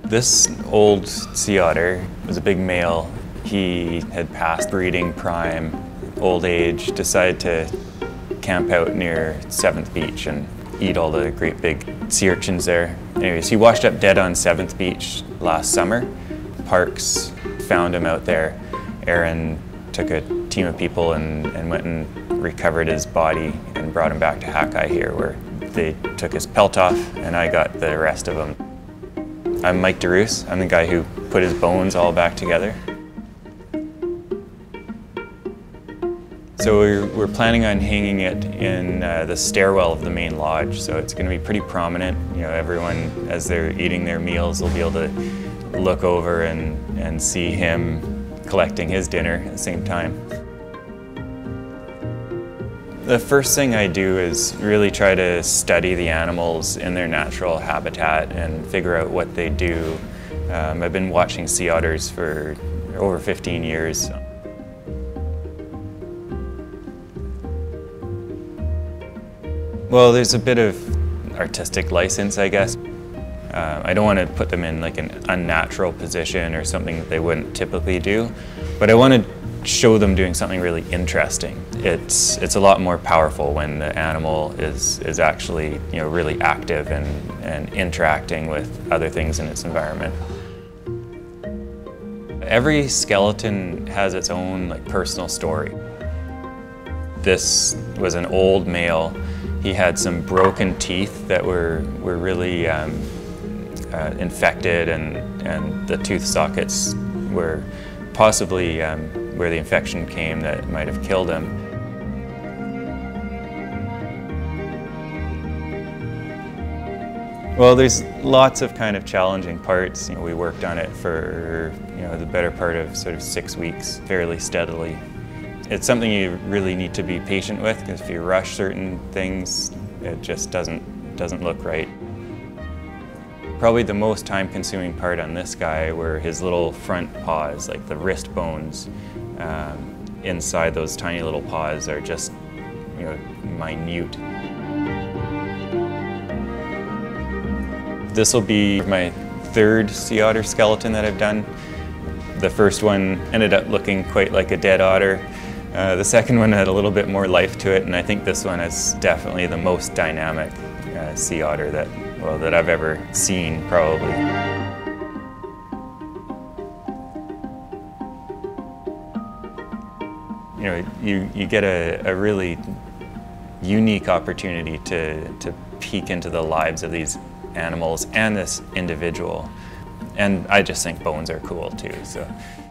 This old sea otter was a big male. He had passed breeding prime, old age, decided to camp out near 7th Beach and eat all the great big sea urchins there. Anyways, he washed up dead on 7th Beach last summer. Parks found him out there. Aaron took a team of people and went and recovered his body and brought him back to Hakai here, where they took his pelt off and I got the rest of him. I'm Mike DeRoos. I'm the guy who put his bones all back together. So we're planning on hanging it in the stairwell of the main lodge, so it's going to be pretty prominent. You know, everyone, as they're eating their meals, will be able to look over and see him collecting his dinner at the same time. The first thing I do is really try to study the animals in their natural habitat and figure out what they do. I've been watching sea otters for over 15 years. Well, there's a bit of artistic license, I guess. I don't want to put them in like an unnatural position or something that they wouldn't typically do, but I want to show them doing something really interesting. It's a lot more powerful when the animal is actually, you know, really active and interacting with other things in its environment. Every skeleton has its own like personal story. This was an old male. He had some broken teeth that were really infected, and the tooth sockets were possibly where the infection came that might have killed him. Well, there's lots of kind of challenging parts. You know, we worked on it for the better part of sort of 6 weeks, fairly steadily. It's something you really need to be patient with, because if you rush certain things, it just doesn't look right. Probably the most time-consuming part on this guy were his little front paws, like the wrist bones. Inside those tiny little paws are just, minute. This will be my 3rd sea otter skeleton that I've done. The first one ended up looking quite like a dead otter. The second one had a little bit more life to it, and I think this one is definitely the most dynamic sea otter that I've ever seen, probably. You get a really unique opportunity to peek into the lives of these animals and this individual. And I just think bones are cool too. So.